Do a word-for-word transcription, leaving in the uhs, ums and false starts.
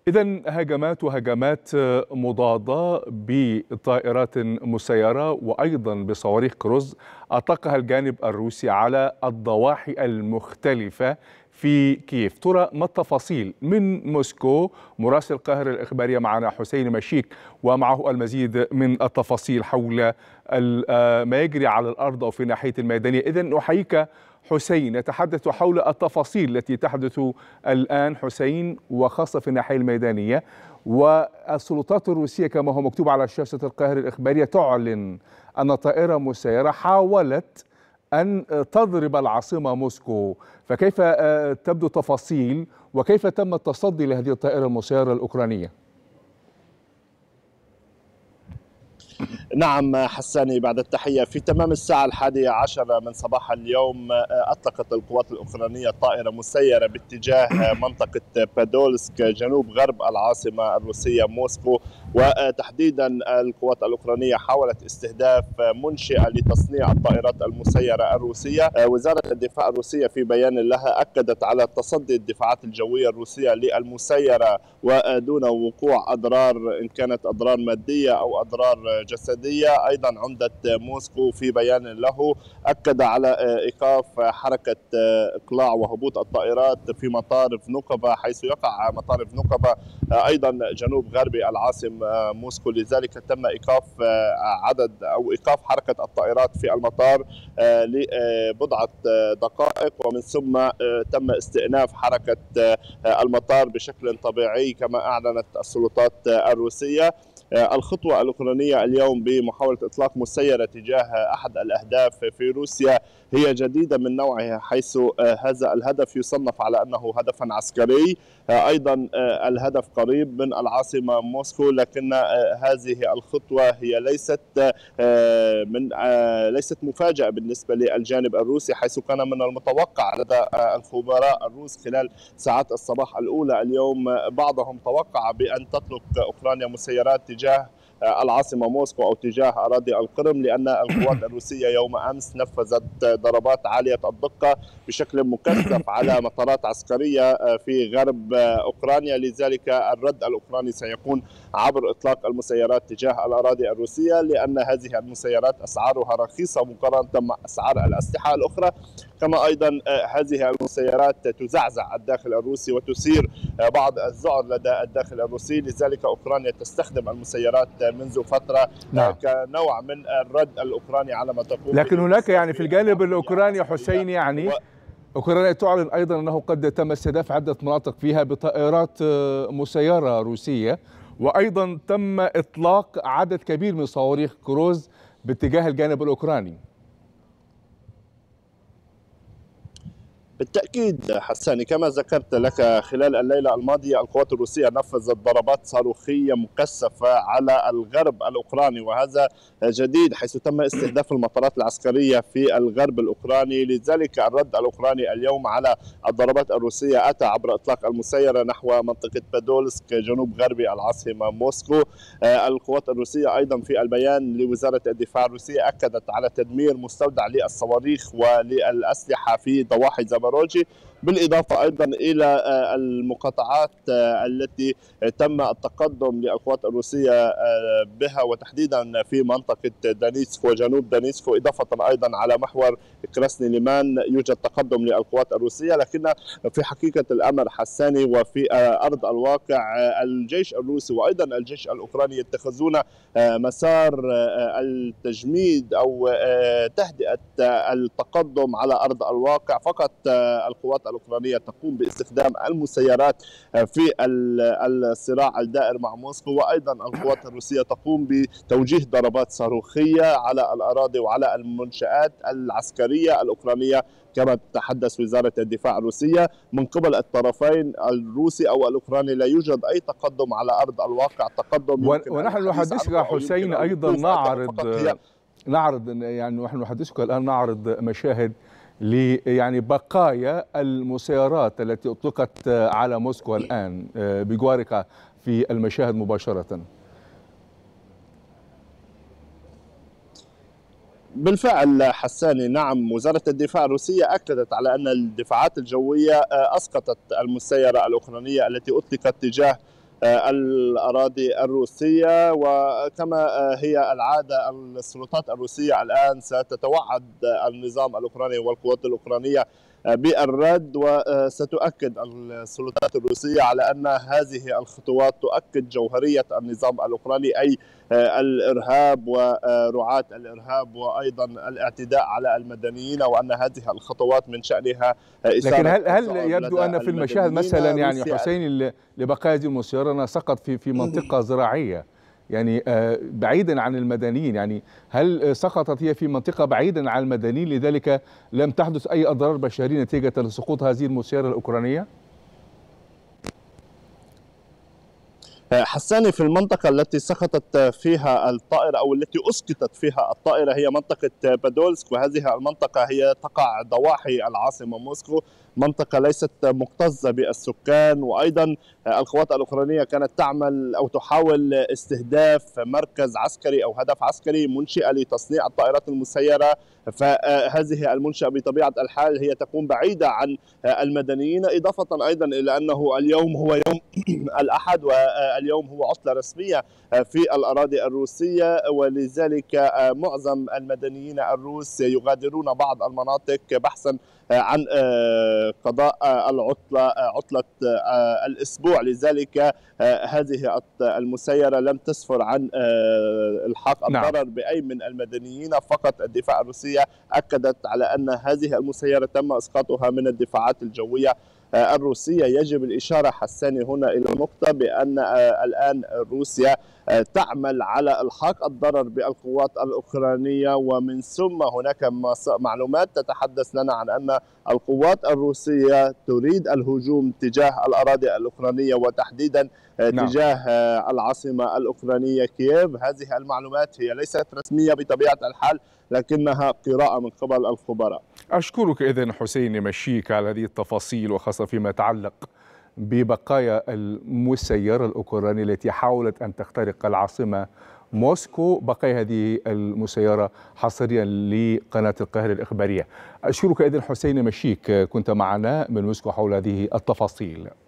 إذن هجمات وهجمات مضادة بطائرات مسيرة وأيضا بصواريخ كروز أطلقها الجانب الروسي على الضواحي المختلفة في كييف. ترى ما التفاصيل من موسكو؟ مراسل القاهرة الإخبارية معنا حسين مشيك ومعه المزيد من التفاصيل حول ما يجري على الأرض أو في ناحية الميدانية. إذن أحييك حسين. نتحدث حول التفاصيل التي تحدث الآن حسين، وخاصة في الناحية الميدانية. والسلطات الروسية كما هو مكتوب على شاشة القاهرة الإخبارية تعلن أن طائرة مسيرة حاولت أن تضرب العاصمة موسكو، فكيف تبدو تفاصيل وكيف تم التصدي لهذه الطائرة المسيرة الأوكرانية؟ نعم حساني، بعد التحية. في تمام الساعة الحادية عشر من صباح اليوم أطلقت القوات الأوكرانية طائرة مسيرة باتجاه منطقة بادولسك جنوب غرب العاصمة الروسية موسكو، وتحديدا القوات الأوكرانية حاولت استهداف منشأة لتصنيع الطائرات المسيرة الروسية. وزارة الدفاع الروسية في بيان لها أكدت على تصدي الدفاعات الجوية الروسية للمسيرة ودون وقوع أضرار، إن كانت أضرار مادية أو أضرار جسدية. أيضا عمدة موسكو في بيان له أكد على إيقاف حركة إقلاع وهبوط الطائرات في مطار فنوكوفا، حيث يقع مطار فنوكوفا أيضا جنوب غربي العاصمة موسكو. لذلك تم إيقاف عدد أو إيقاف حركة الطائرات في المطار لبضعة دقائق، ومن ثم تم استئناف حركة المطار بشكل طبيعي كما أعلنت السلطات الروسية. الخطوة الأوكرانية اليوم بمحاولة إطلاق مسيرة تجاه أحد الأهداف في روسيا هي جديدة من نوعها، حيث هذا الهدف يصنف على أنه هدفا عسكري. أيضا الهدف قريب من العاصمة موسكو، لكن هذه الخطوة هي ليست من ليست مفاجأة بالنسبة للجانب الروسي، حيث كان من المتوقع لدى الخبراء الروس خلال ساعات الصباح الأولى اليوم بعضهم توقع بأن تطلق أوكرانيا مسيرات تجاه العاصمة موسكو أو تجاه أراضي القرم، لأن القوات الروسية يوم أمس نفذت ضربات عالية الدقة بشكل مكثف على مطارات عسكرية في غرب أوكرانيا. لذلك الرد الأوكراني سيكون عبر إطلاق المسيرات تجاه الأراضي الروسية، لأن هذه المسيرات أسعارها رخيصة مقارنة مع أسعار الأسلحة الأخرى. كما أيضا هذه المسيرات تزعزع الداخل الروسي وتثير بعض الذعر لدى الداخل الروسي. لذلك أوكرانيا تستخدم المسيرات منذ فترة نعم. كنوع من الرد الأوكراني على ما تقوم. لكن هناك يعني في الجانب الأوكراني حسين، يعني أوكرانيا تعلن أيضا أنه قد تم استهداف عدة مناطق فيها بطائرات مسيرة روسية، وأيضا تم إطلاق عدد كبير من صواريخ كروز باتجاه الجانب الأوكراني. بالتأكيد حساني، كما ذكرت لك خلال الليلة الماضية القوات الروسية نفذت ضربات صاروخية مكثفة على الغرب الأوكراني، وهذا جديد حيث تم استهداف المطارات العسكرية في الغرب الأوكراني. لذلك الرد الأوكراني اليوم على الضربات الروسية أتى عبر إطلاق المسيرة نحو منطقة بادولسك جنوب غربي العاصمة موسكو. القوات الروسية أيضا في البيان لوزارة الدفاع الروسية أكدت على تدمير مستودع للصواريخ وللأسلحة في ضواحي زبروجي، بالإضافة أيضا إلى المقاطعات التي تم التقدم للقوات الروسية بها، وتحديدا في منطقة دانيسك وجنوب دانيسك، إضافة أيضا على محور كراسني ليمان يوجد تقدم للقوات الروسية. لكن في حقيقة الأمر حساني وفي أرض الواقع الجيش الروسي وأيضا الجيش الأوكراني يتخذون مسار التجميد أو تهدئة التقدم على أرض الواقع. فقط القوات الأوكرانية تقوم باستخدام المسيرات في الصراع الدائر مع موسكو، وأيضا القوات الروسية تقوم بتوجيه ضربات صاروخية على الأراضي وعلى المنشآت العسكرية الأوكرانية كما تتحدث وزارة الدفاع الروسية. من قبل الطرفين الروسي أو الأوكراني لا يوجد أي تقدم على أرض الواقع. تقدم ونحن نحدثك حسين أيضا نعرض نعرض يعني نحن نحدثك الآن نعرض مشاهد ل يعني بقايا المسيرات التي أطلقت على موسكو الآن بجوارك في المشاهد مباشرة. بالفعل حساني، نعم، وزارة الدفاع الروسية أكدت على أن الدفاعات الجوية أسقطت المسيرة الأوكرانية التي أطلقت تجاه الأراضي الروسية. وكما هي العادة السلطات الروسية الآن ستتوعد النظام الأوكراني والقوات الأوكرانية بالرد، وستؤكد السلطات الروسية على أن هذه الخطوات تؤكد جوهرية النظام الأوكراني، أي الإرهاب ورعاة الإرهاب وأيضا الاعتداء على المدنيين، وأن هذه الخطوات من شأنها إثارة. لكن هل هل يبدو أن في المشاهد مثلا يعني حسين لبقاء هذه المسيرة سقط في في منطقة زراعية، يعني بعيدا عن المدنيين، يعني هل سقطت هي في منطقة بعيدا عن المدنيين لذلك لم تحدث أي أضرار بشرية نتيجة لسقوط هذه المسيرة الأوكرانية؟ حساني، في المنطقة التي سقطت فيها الطائرة أو التي أسقطت فيها الطائرة هي منطقة بادولسك، وهذه المنطقة هي تقع ضواحي العاصمة موسكو، منطقة ليست مكتظة بالسكان. وأيضا القوات الأوكرانية كانت تعمل أو تحاول استهداف مركز عسكري أو هدف عسكري منشئة لتصنيع الطائرات المسيرة، فهذه المنشأة بطبيعة الحال هي تكون بعيدة عن المدنيين، إضافة أيضا إلى أنه اليوم هو يوم الأحد واليوم هو عطلة رسمية في الأراضي الروسية، ولذلك معظم المدنيين الروس يغادرون بعض المناطق بحثا عن قضاء العطلة عطلة الأسبوع. لذلك هذه المسيرة لم تسفر عن الحاق الضرر بأي من المدنيين، فقط الدفاع الروسية أكدت على أن هذه المسيرة تم إسقاطها من الدفاعات الجوية الروسية. يجب الإشارة حساني هنا إلى نقطة بأن الآن روسيا تعمل على إلحاق الضرر بالقوات الأوكرانية، ومن ثم هناك معلومات تتحدث لنا عن أن القوات الروسية تريد الهجوم تجاه الأراضي الأوكرانية وتحديدا تجاه العاصمة الأوكرانية كييف. هذه المعلومات هي ليست رسمية بطبيعة الحال، لكنها قراءة من قبل الخبراء. أشكرك إذن حسين مشيك على هذه التفاصيل، وخاصة فيما يتعلق ببقايا المسيرة الأوكرانية التي حاولت أن تخترق العاصمة موسكو، بقايا هذه المسيرة حصريا لقناة القاهرة الإخبارية. أشكرك إذن حسين مشيك، كنت معنا من موسكو حول هذه التفاصيل.